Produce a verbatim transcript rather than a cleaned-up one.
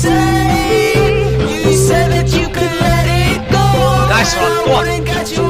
say, you said that you could let it go. Nice one, go on.